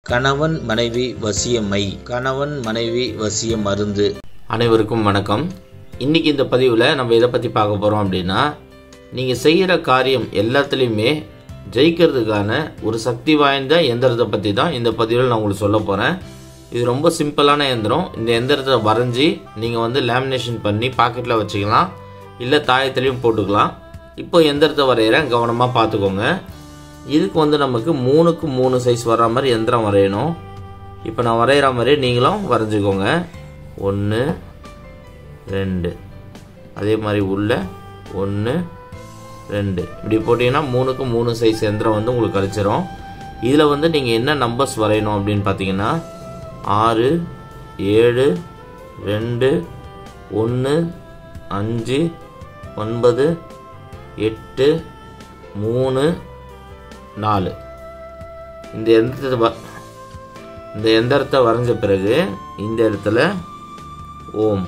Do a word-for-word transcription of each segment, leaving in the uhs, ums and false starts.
கணவன் மனைவி வசியமை கணவன் மனைவி வசிய மருந்து. அனைவருக்கும் வணக்கம். இன்றைக்கி இந்த பதிவில் நம்ம எதை பற்றி பார்க்க போகிறோம் அப்படின்னா, நீங்கள் செய்கிற காரியம் எல்லாத்துலேயுமே ஜெயிக்கிறதுக்கான ஒரு சக்தி வாய்ந்த எந்திரத்தை பற்றி தான் இந்த பதிவில் நான் உங்களுக்கு சொல்ல போகிறேன். இது ரொம்ப சிம்பிளான எந்திரம். இந்த எந்திரத்தை வரைஞ்சி நீங்கள் வந்து லேமினேஷன் பண்ணி பாக்கெட்டில் வச்சுக்கலாம், இல்லை தாயத்துலேயும் போட்டுக்கலாம். இப்போ எந்திரத்தை வரைகிறேன், கவனமாக பார்த்துக்கோங்க. இதுக்கு வந்து நமக்கு மூணுக்கு மூணு சைஸ் வர மாதிரி எந்திரம் வரையணும். இப்போ நான் வரைகிற மாதிரி நீங்களும் வரைஞ்சிக்கோங்க. ஒன்று ரெண்டு, அதே மாதிரி உள்ள ஒன்று ரெண்டு, இப்படி போட்டிங்கன்னா மூணுக்கு மூணு சைஸ் எந்திரம் வந்து உங்களுக்கு கிடச்சிரும். இதில் வந்து நீங்கள் என்ன நம்பர்ஸ் வரையணும் அப்படின்னு பார்த்தீங்கன்னா, ஆறு, ஏழு, ரெண்டு, ஒன்று, அஞ்சு, ஒன்பது, எட்டு, மூணு, நாலு. இந்த எந்திரத்தை வ இந்த எந்திரத்தை வரைஞ்ச பிறகு இந்த இடத்துல ஓம்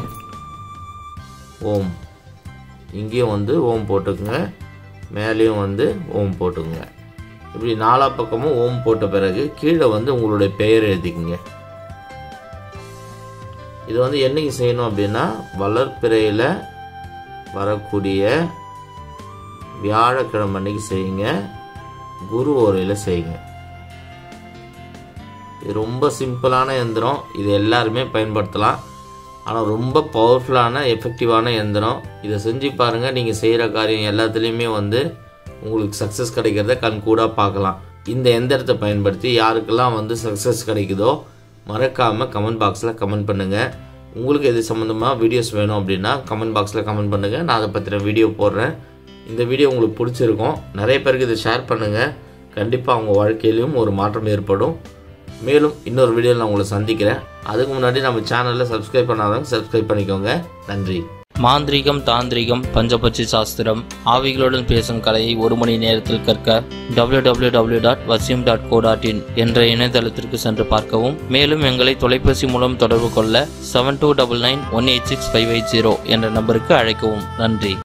ஓம் இங்கேயும் வந்து ஓம் போட்டுக்குங்க, மேலேயும் வந்து ஓம் போட்டுக்குங்க. இப்படி நாலா பக்கமும் ஓம் போட்ட பிறகு கீழே வந்து உங்களுடைய பெயர் எழுதிக்குங்க. இது வந்து என்னைக்கு செய்யணும் அப்படின்னா, வளர்ப்பிறையில் வரக்கூடிய வியாழக்கிழமை அன்னைக்கு செய்யுங்க, குரு ஓரையில் செய்யுங்க. இது ரொம்ப சிம்பிளான எந்திரம், இது எல்லாருமே பயன்படுத்தலாம். ஆனால் ரொம்ப பவர்ஃபுல்லான எஃபெக்டிவான எந்திரம். இதை செஞ்சு பாருங்கள். நீங்கள் செய்கிற காரியம் எல்லாத்துலேயுமே வந்து உங்களுக்கு சக்ஸஸ் கிடைக்கிறத கண் கூட பார்க்கலாம். இந்த எந்திரத்தை பயன்படுத்தி யாருக்கெல்லாம் வந்து சக்ஸஸ் கிடைக்குதோ மறக்காமல் கமெண்ட் பாக்ஸில் கமெண்ட் பண்ணுங்கள். உங்களுக்கு எது சம்மந்தமாக வீடியோஸ் வேணும் அப்படின்னா கமெண்ட் பாக்ஸில் கமெண்ட் பண்ணுங்கள், நான் அதை பற்றின வீடியோ போடுறேன். இந்த வீடியோ உங்களுக்கு பிடிச்சிருக்கும், நிறைய பேருக்கு இதை ஷேர் பண்ணுங்கள். கண்டிப்பாக அவங்க வாழ்க்கையிலையும் ஒரு மாற்றம் ஏற்படும். மேலும் இன்னொரு வீடியோவில் நான் உங்களை சந்திக்கிறேன். அதுக்கு முன்னாடி நம்ம சேனலில் சப்ஸ்கிரைப் பண்ணாதவங்க சப்ஸ்கிரைப் பண்ணிக்கோங்க. நன்றி. மாந்திரீகம், தாந்திரிகம், பஞ்சபட்சி சாஸ்திரம், ஆவிகளுடன் பேசும் கலையை ஒரு மணி நேரத்தில் கற்க W W W dot Vasiyam dot co dot in என்ற இணையதளத்திற்கு சென்று பார்க்கவும். மேலும் எங்களை தொலைபேசி மூலம் தொடர்பு கொள்ள seven two double nine one eight six five eight zero என்ற நம்பருக்கு அழைக்கவும். நன்றி.